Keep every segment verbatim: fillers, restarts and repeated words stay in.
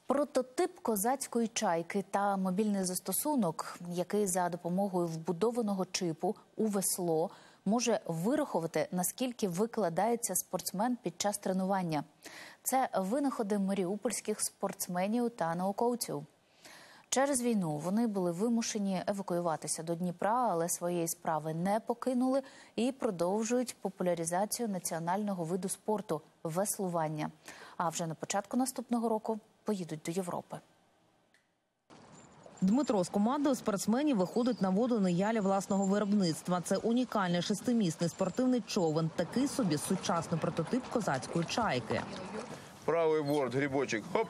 Прототип козацької чайки та мобільний застосунок, який за допомогою вбудованого чипу у весло може вирахувати, наскільки викладається спортсмен під час тренування. Це винаходи маріупольських спортсменів та науковців. Через війну вони були вимушені евакуюватися до Дніпра, але своєї справи не покинули і продовжують популяризацію національного виду спорту – веслування. А вже на початку наступного року поїдуть до Європи. Дмитро з командою спортсменів виходить на воду на ялі власного виробництва. Це унікальний шестимісний спортивний човен, такий собі сучасний прототип козацької чайки. Правий борт, грибочок, хоп!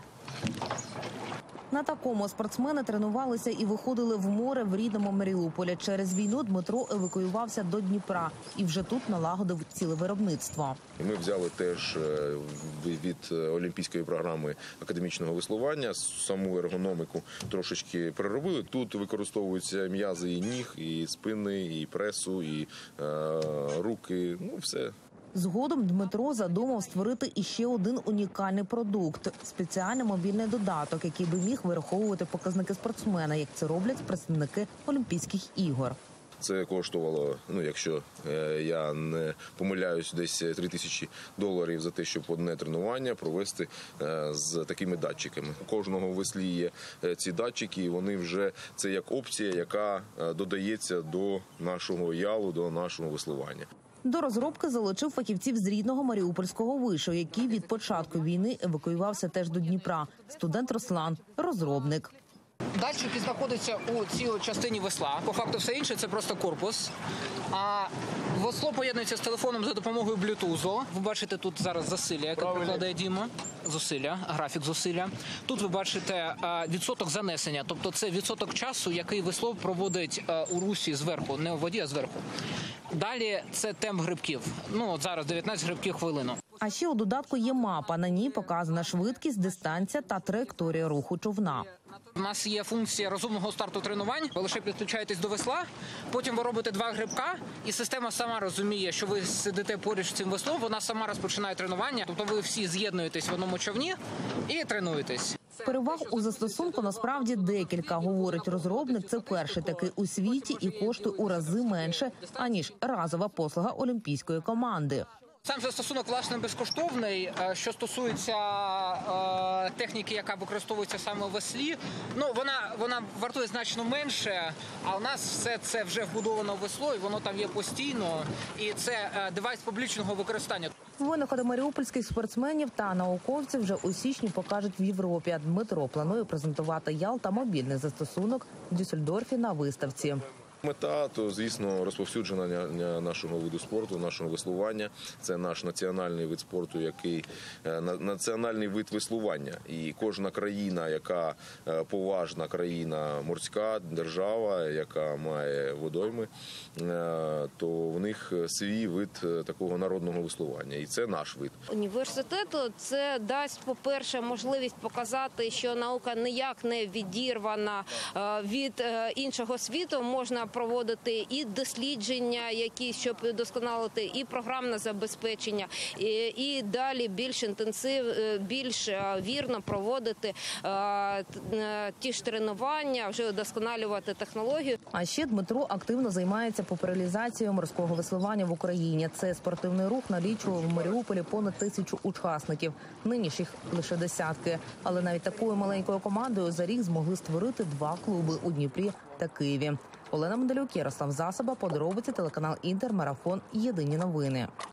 На такому спортсмени тренувалися і виходили в море в рідному Маріуполі. Через війну Дмитро евакуювався до Дніпра і вже тут налагодив ціле виробництво. Ми взяли теж від олімпійської програми академічного веслування, саму ергономіку трошечки переробили. Тут використовуються м'язи і ніг, і спини, і пресу, і е, руки, ну все. Згодом Дмитро задумав створити іще один унікальний продукт – спеціальний мобільний додаток, який би міг вираховувати показники спортсмена, як це роблять представники Олімпійських ігор. Це коштувало, ну якщо е, я не помиляюсь, десь три тисячі доларів за те, щоб одне тренування провести е, з такими датчиками. У кожного в веслі є е, ці датчики, і вони вже, це як опція, яка е, додається до нашого ялу, до нашого веслування. До розробки залучив фахівців з рідного Маріупольського вишу, який від початку війни евакуювався теж до Дніпра. Студент Руслан – розробник. Датчики знаходяться у цій частині весла. По факту все інше – це просто корпус. А весло поєднується з телефоном за допомогою блютузу. Ви бачите тут зараз зусилля, яке прикладає Діма. Зусилля, графік зусилля. Тут ви бачите відсоток занесення. Тобто це відсоток часу, який весло проводить у русі зверху. Не у воді, а зверху. Далі це темп грибків. Ну, от зараз дев'ятнадцять грибків хвилину. А ще у додатку є мапа. На ній показана швидкість, дистанція та траєкторія руху човна. У нас є функція розумного старту тренувань. Ви лише підключаєтесь до весла, потім ви робите два грибка, і система сама розуміє, що ви сидите поруч з цим веслом, вона сама розпочинає тренування. Тобто ви всі з'єднуєтесь в одному човні і тренуєтесь. Переваг у застосунку насправді декілька, говорить розробник. Це перший такий у світі і коштує у рази менше, аніж разова послуга олімпійської команди. Сам застосунок, власне, безкоштовний. Що стосується е, техніки, яка використовується саме у веслі, ну, вона, вона вартує значно менше, а у нас все це вже вбудовано в весло, і воно там є постійно, і це е, девайс публічного використання. Винаходи маріупольських спортсменів та науковців вже у січні покажуть в Європі. А Дмитро планує презентувати ял та мобільний застосунок в Дюссельдорфі на виставці. Мета, то, звісно, розповсюдження нашого виду спорту, нашого веслування. Це наш національний вид спорту, який національний вид веслування. І кожна країна, яка поважна країна, морська держава, яка має водойми, то в них свій вид такого народного веслування. І це наш вид. Університету це дасть, по-перше, можливість показати, що наука ніяк не відірвана від іншого світу. Можна проводити і дослідження, які, щоб вдосконалити, і програмне забезпечення, і, і далі більш інтенсив, більш вірно проводити е, ті ж тренування, вже вдосконалювати технологію. А ще Дмитро активно займається популяризацією морського веслування в Україні. Цей спортивний рух налічував в Маріуполі понад тисячу учасників. Нині ж їх лише десятки. Але навіть такою маленькою командою за рік змогли створити два клуби у Дніпрі та Києві. Олена Медалюк, Ярослав Засоба, подробиці, телеканал Інтер, Марафон, Єдині новини.